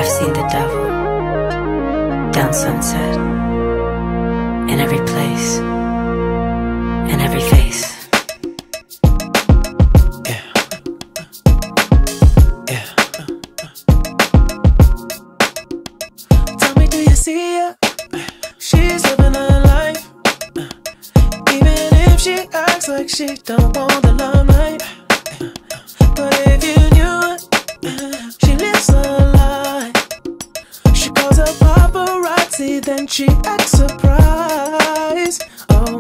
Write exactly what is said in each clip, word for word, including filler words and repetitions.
seen the devil down Sunset, in every place, in every face. Yeah. Yeah. Tell me, do you see her? She's living her life, even if she acts like she don't want the limelight. But if you knew it, she lives a lie. She calls her paparazzi, then she acts surprised. Oh,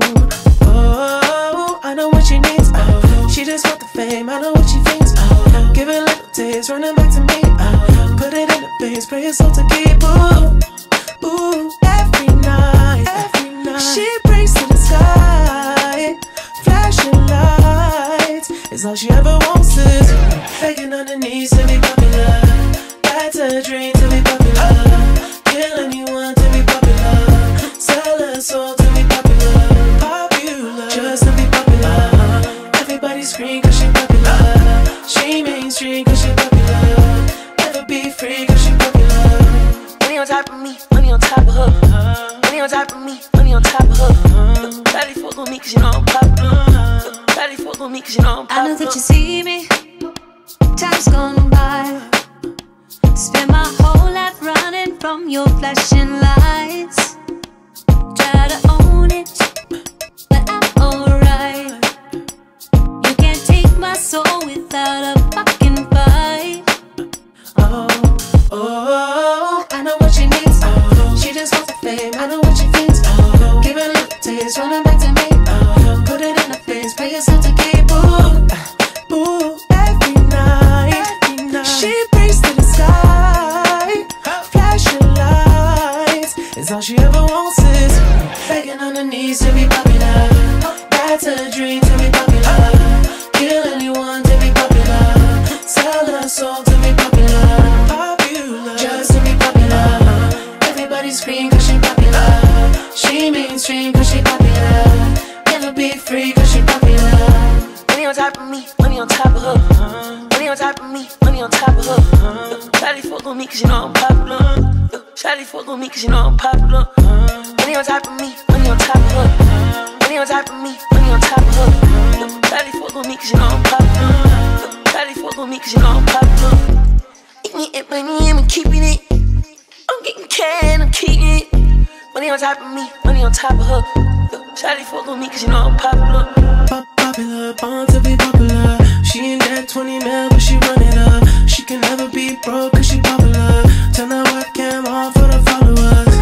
oh, I know what she needs. Oh, she just want the fame, I know what she thinks. Oh, give it little taste, running back to me. Oh, put it in the face, pray your soul to keep. Ooh, ooh, every night, every night she prays to the sky. Flashing lights is all she ever wants is begging on her knees to be popular. That's a dream, to be popular. Kill anyone to be popular. Sell her soul to be popular. Popular, just to be popular. Everybody scream cause she popular. She mainstream cause she popular. Never be free cause she popular. Money on top of me, money on top of her. Money on top of me, money on top of her. Daddy fuck with me cause you know I'm popular. Daddy fuck with me cause you know I'm popular. I know that you see me, time's gone by. Spend my whole life running from your flashing lights. Try to own it, but I'm alright. You can't take my soul without a fucking fight. Oh, oh, I know what she needs. Oh, she just wants the fame, I know what she thinks. Oh, give it a little taste, running back to me. Oh, put it in her face, pay yourself to keep. Ooh, ooh, every night, every night she prays to the sky. Flashing lights is all she ever wants is begging on her knees to be popular. That's a dream, to be popular. Kill anyone to be popular. Sell her soul to be popular. Popular, just to be popular. Everybody scream cause she popular. She mainstream cause she popular. Never be free cause she popular. Money on top of me, money on top of her. Money on top of me, money on top of her. Shawty fuck with me cause you know I'm popular. Shawty fuck with me cause you know I'm popular. Money on top of me, money on top of her. Money on top of me, money on top of her. Shawty fuck with me cause you know I'm popular. Shawty fuck with me cause you know I'm popular. Eating it, money, I'm keeping it. I'm getting can, I'm keeping it. Money on top of me, money on top of her. Shawty fuck with me cause you know I'm popular. Pop popular, born to be popular. She ain't that twenty mil, but she run it up. She can never be broke cause she popular. Turn that webcam on for the followers.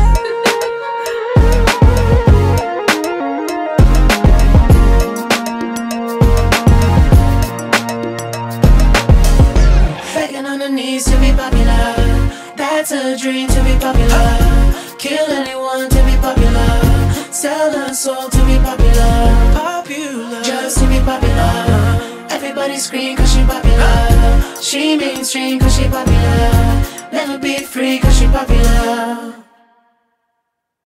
Begging on her knees to be popular. That's a dream, to be popular. Kill anyone to be popular. Sell her soul to be popular. Popular, just to be popular. Everybody scream cause she popular. She mainstream cause she popular. Never be free cause she popular.